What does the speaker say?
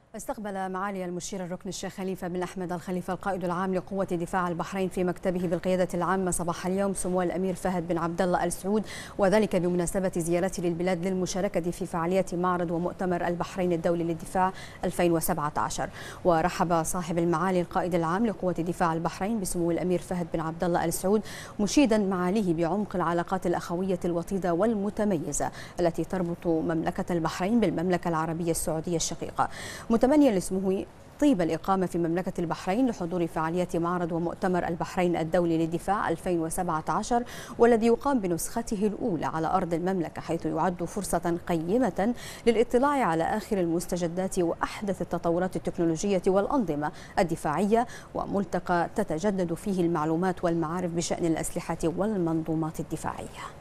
استقبل معالي المشير الركن الشيخ خليفة بن أحمد الخليفة القائد العام لقوة دفاع البحرين في مكتبه بالقيادة العامة صباح اليوم سمو الأمير فهد بن عبد الله آل سعود، وذلك بمناسبة زيارته للبلاد للمشاركة في فعاليات معرض ومؤتمر البحرين الدولي للدفاع 2017. ورحب صاحب المعالي القائد العام لقوة دفاع البحرين بسمو الأمير فهد بن عبد الله آل سعود، مشيدا معاليه بعمق العلاقات الأخوية الوطيدة والمتميزة التي تربط مملكة البحرين بالمملكة العربية السعودية الشقيقة، متمنيا لسموه طيب الإقامة في مملكة البحرين لحضور فعاليات معرض ومؤتمر البحرين الدولي للدفاع 2017 والذي يقام بنسخته الأولى على أرض المملكة، حيث يعد فرصة قيمة للاطلاع على آخر المستجدات وأحدث التطورات التكنولوجية والأنظمة الدفاعية، وملتقى تتجدد فيه المعلومات والمعارف بشأن الأسلحة والمنظومات الدفاعية.